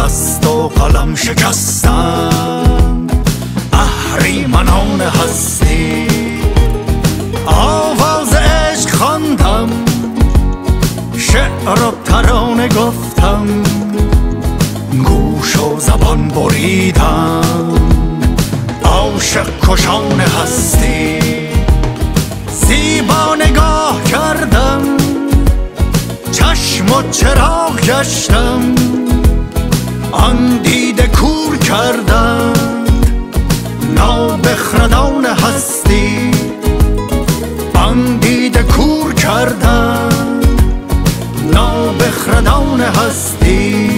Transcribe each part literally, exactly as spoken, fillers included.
دست و قلم شکستند اهریمنان هستی. آواز عشق خواندم، شعر و ترانه گفتم، گوش و زبان بریدم عاشق کشان هستی. زیبا نگاه کردم، چشم و چراغ گشتم، آن دیده کور کردند نابخردان هستی. آن دیده کور کردند نابخردان هستی.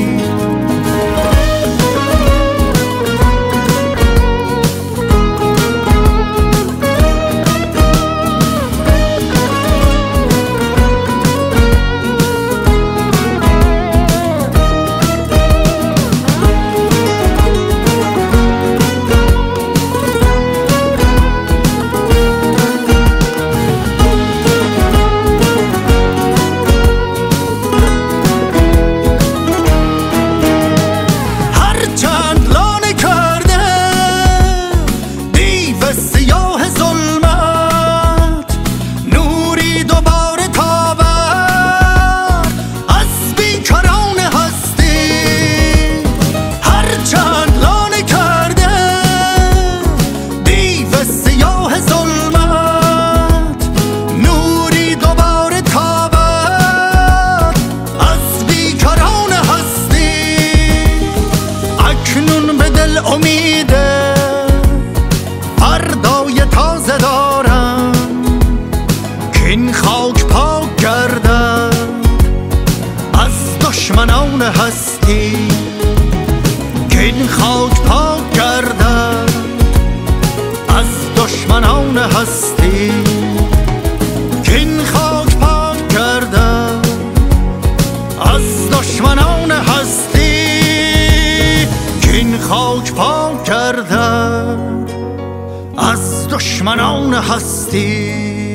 امیده فردای تازه دارم که این خاک پاک گردد از دشمنان هستی. که این خاک پاک گردد از دشمنان هستی. که این خاک پاک گردد از دشمنان هستی. این خاک پاک کردن از دشمنان هستی.